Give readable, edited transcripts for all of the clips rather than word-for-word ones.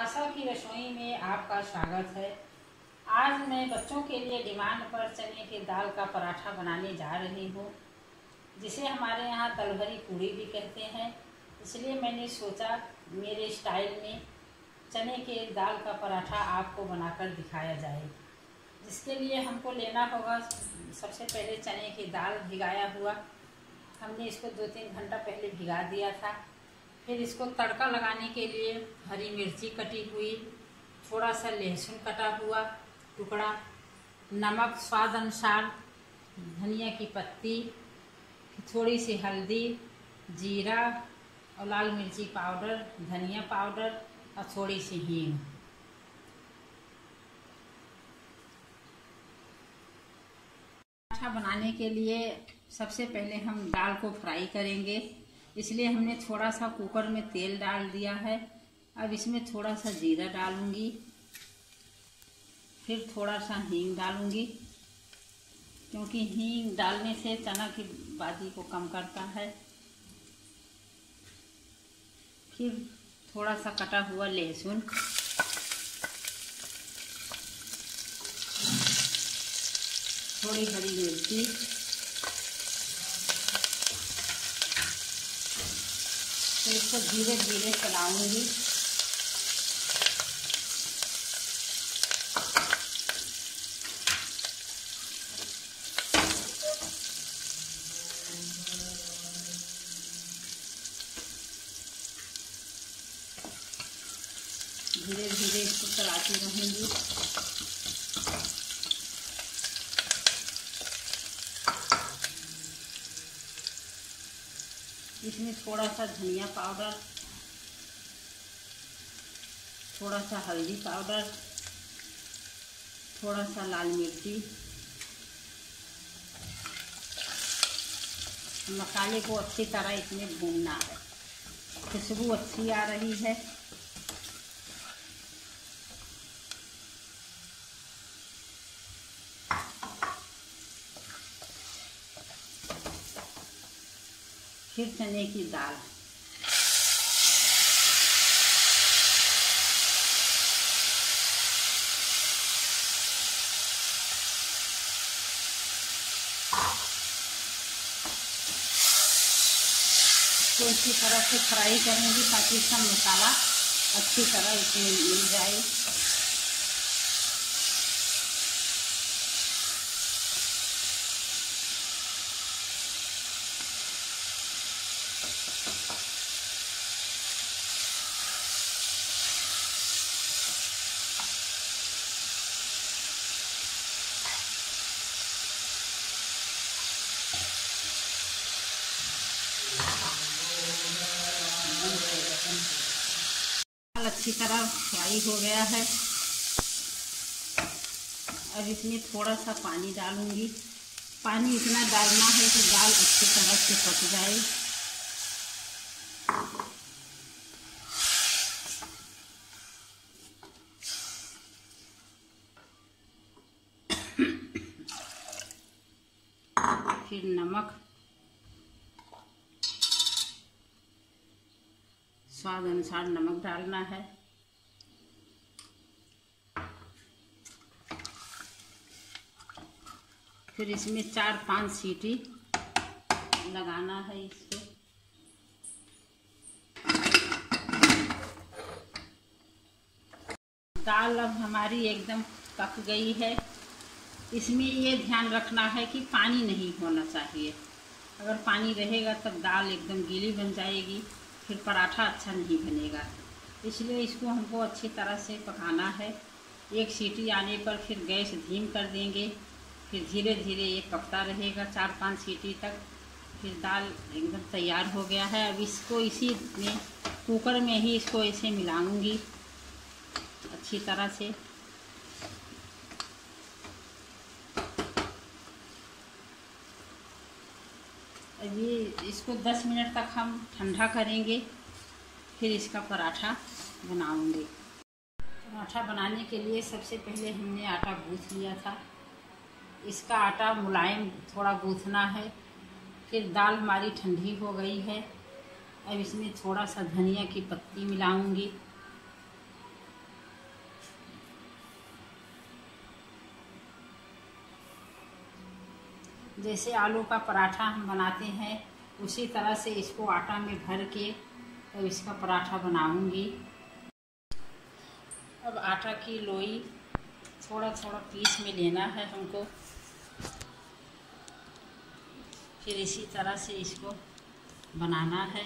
आशा की रसोई में आपका स्वागत है। आज मैं बच्चों के लिए डिमांड पर चने की दाल का पराठा बनाने जा रही हूँ, जिसे हमारे यहाँ तलभरी पूड़ी भी कहते हैं। इसलिए मैंने सोचा मेरे स्टाइल में चने के दाल का पराठा आपको बनाकर दिखाया जाए। जिसके लिए हमको लेना होगा, सबसे पहले चने की दाल भिगाया हुआ, हमने इसको 2-3 घंटा पहले भिगा दिया था। फिर इसको तड़का लगाने के लिए हरी मिर्ची कटी हुई, थोड़ा सा लहसुन कटा हुआ टुकड़ा, नमक स्वाद अनुसार, धनिया की पत्ती, थोड़ी सी हल्दी, जीरा और लाल मिर्ची पाउडर, धनिया पाउडर और थोड़ी सी हींग। पराठा बनाने के लिए सबसे पहले हम दाल को फ्राई करेंगे, इसलिए हमने थोड़ा सा कुकर में तेल डाल दिया है। अब इसमें थोड़ा सा जीरा डालूंगी, फिर थोड़ा सा हींग डालूंगी, क्योंकि हींग डालने से चना की बादी को कम करता है। फिर थोड़ा सा कटा हुआ लहसुन, थोड़ी हरी मिर्ची, तो इसको धीरे धीरे चलाऊंगी। धीरे धीरे इसको चलाती रहूंगी। इसमें थोड़ा सा धनिया पाउडर, थोड़ा सा हल्दी पाउडर, थोड़ा सा लाल मिर्ची, मसाले को अच्छी तरह इसमें भूनना है। खुशबू अच्छी आ रही है। फिर चने की दाल, तो इसी तरह से फ्राई करेंगे ताकि इसका मसाला अच्छी तरह इसमें मिल जाए। अच्छी तरह फ्राई हो गया है। अब इसमें थोड़ा सा पानी डालूंगी। पानी इतना डालना है कि दाल अच्छी तरह से पक जाए। फिर नमक स्वाद अनुसार नमक डालना है। फिर इसमें 4-5 सीटी लगाना है इसको। दाल अब हमारी एकदम पक गई है। इसमें ये ध्यान रखना है कि पानी नहीं होना चाहिए। अगर पानी रहेगा तब दाल एकदम गीली बन जाएगी, फिर पराठा अच्छा नहीं बनेगा। इसलिए इसको हमको अच्छी तरह से पकाना है। एक सीटी आने पर फिर गैस धीम कर देंगे। फिर धीरे धीरे ये पकता रहेगा 4-5 सीटी तक। फिर दाल एकदम तैयार हो गया है। अब इसको इसी में कुकर में ही इसको ऐसे मिलाऊंगी अच्छी तरह से। अब ये इसको 10 मिनट तक हम ठंडा करेंगे, फिर इसका पराठा बनाऊंगे। पराठा बनाने के लिए सबसे पहले हमने आटा गूँथ लिया था। इसका आटा मुलायम थोड़ा गूँथना है। फिर दाल हमारी ठंडी हो गई है। अब इसमें थोड़ा सा धनिया की पत्ती मिलाऊंगी, जैसे आलू का पराठा हम बनाते हैं उसी तरह से इसको आटा में भर के तब इसका पराठा बनाऊंगी। अब आटा की लोई थोड़ा थोड़ा पीस में लेना है हमको, फिर इसी तरह से इसको बनाना है।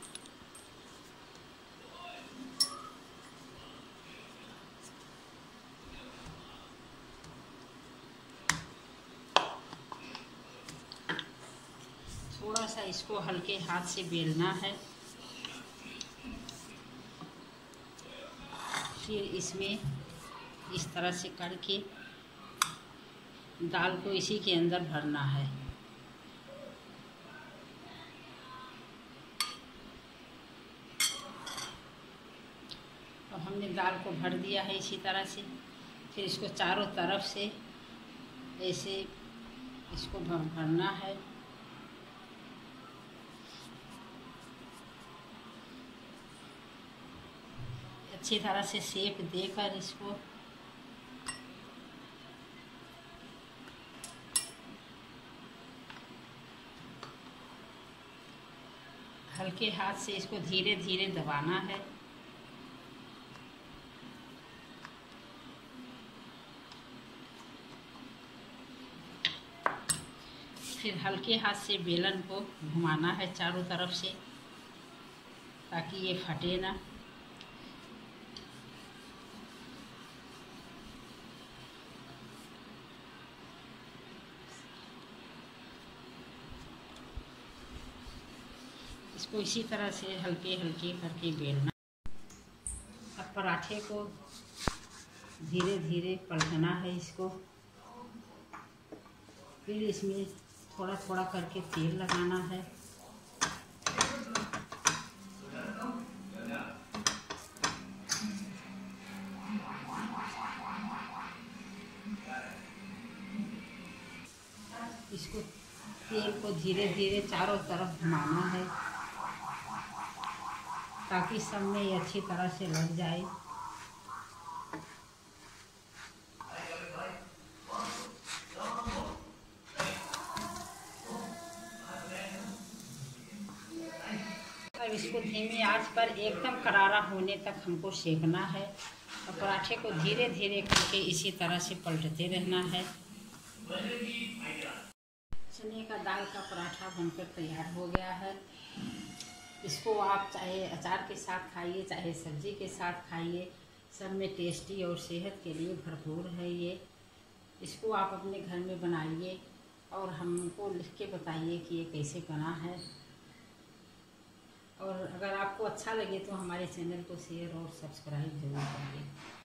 थोड़ा सा इसको हल्के हाथ से बेलना है, फिर इसमें इस तरह से करके दाल को इसी के अंदर भरना है। अब हमने दाल को भर दिया है इसी तरह से। फिर इसको चारों तरफ से ऐसे इसको भरना है। अच्छी तरह से शेप देकर इसको हल्के हाथ से इसको धीरे धीरे दबाना है। फिर हल्के हाथ से बेलन को घुमाना है चारों तरफ से ताकि ये फटे ना। इसको इसी तरह से हल्के हल्के करके बेलना। अब पराठे को धीरे धीरे पलटना है इसको, फिर इसमें थोड़ा थोड़ा करके तेल लगाना है। इसको तेल को धीरे धीरे चारों तरफ घुमाना है ताकि सब में ये अच्छी तरह से लग जाए। अब इसको धीमी आंच पर एकदम करारा होने तक हमको सेकना है और पराठे को धीरे धीरे करके इसी तरह से पलटते रहना है। चने का दाल का पराठा बनकर तैयार हो गया है। इसको आप चाहे अचार के साथ खाइए चाहे सब्जी के साथ खाइए, सब में टेस्टी और सेहत के लिए भरपूर है ये। इसको आप अपने घर में बनाइए और हमको लिख के बताइए कि ये कैसे बना है। और अगर आपको अच्छा लगे तो हमारे चैनल को शेयर और सब्सक्राइब जरूर करिए।